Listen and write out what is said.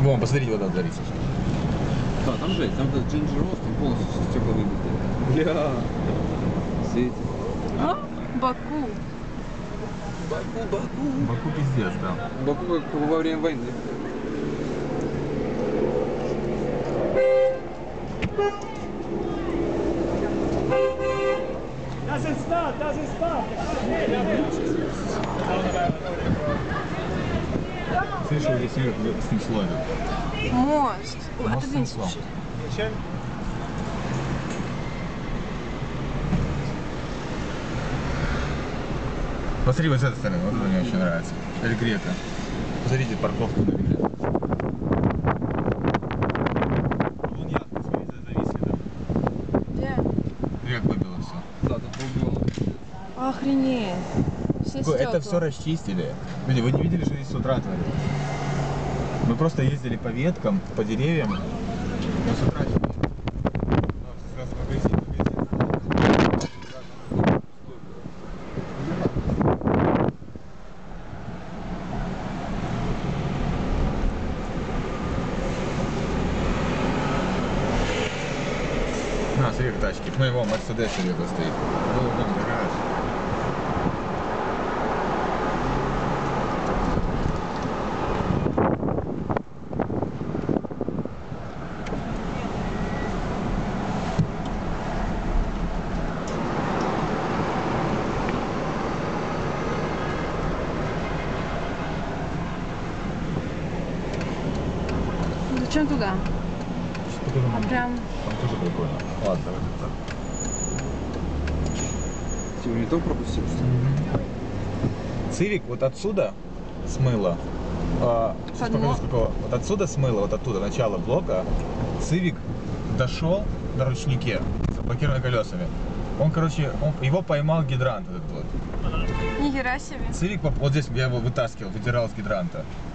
Вон, посмотрите, вода зарится. Да, там жесть, там Ginger Rose, там полностью стекла выбиты. Бля, светит. А? Баку. Баку пиздец, да. Баку как во время войны. Doesn't stop. Слышал, здесь снесло это. Мост. Ой, Мост отодвинься снесло. чуть. Посмотри вот с этой стороны, вот это мне очень нравится. Эль Грека. Посмотрите парковку на Вилле. Вон яхты, смотрите, зависли там. Где? Грек выбило все. Да, тут полбила. Охренеть. Все стекла. Это все расчистили. Люди, вы не видели, что здесь с утра творилось? Мы просто ездили по веткам, по деревьям. Но с утра чистили. Сразу магазин. На, смотри, как тачки. Ну его Мерседес где-то стоит. Ну, гараж. Зачем туда? А прям... Там тоже прикольно. Ладно, давайте так. Типа не то пропустил, что ли? Цивик вот отсюда смыло. Сейчас покажу, сколько. Вот отсюда смыло, вот оттуда, начало блока. Цивик дошел на ручнике с заблокированными колесами. Он, короче, его поймал гидрант этот вот. Нихера себе. Цивик, вот здесь я его вытаскивал, выдирал с гидранта.